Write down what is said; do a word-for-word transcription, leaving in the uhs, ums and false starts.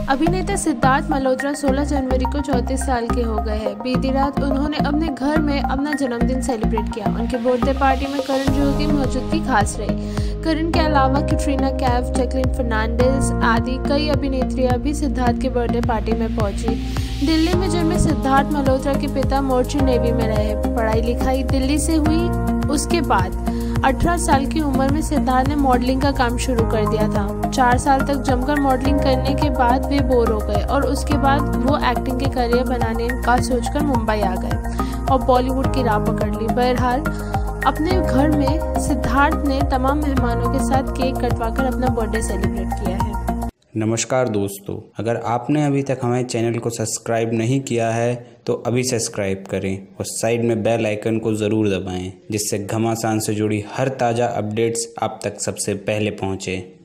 अभिनेता सिद्धार्थ मल्होत्रा सोलह जनवरी को चौंतीस साल के हो गए हैं। बीती रात उन्होंने अपने घर में अपना जन्मदिन सेलिब्रेट किया। उनके बर्थडे पार्टी में करण जौहर की मौजूदगी खास रही। करण के अलावा कैटरीना कैफ, जैकलीन फर्नांडिस आदि कई अभिनेत्रियां भी सिद्धार्थ के बर्थडे पार्टी में पहुंची। दिल्ली में जन्मे सिद्धार्थ मल्होत्रा के पिता मर्चेंट नेवी में रहे। पढ़ाई लिखाई दिल्ली से हुई। उसके बाद अठारह साल की उम्र में सिद्धार्थ ने मॉडलिंग का काम शुरू कर दिया था। चार साल तक जमकर मॉडलिंग करने के बाद वे बोर हो गए और उसके बाद वो एक्टिंग के करियर बनाने का सोचकर मुंबई आ गए और बॉलीवुड की राह पकड़ ली। बहरहाल अपने घर में सिद्धार्थ ने तमाम मेहमानों के साथ केक कटवाकर अपना बर्थडे सेलिब्रेट किया है। नमस्कार दोस्तों, अगर आपने अभी तक हमारे चैनल को सब्सक्राइब नहीं किया है तो अभी सब्सक्राइब करें और साइड में बेल आइकन को ज़रूर दबाएं, जिससे घमासान से जुड़ी हर ताज़ा अपडेट्स आप तक सबसे पहले पहुँचे।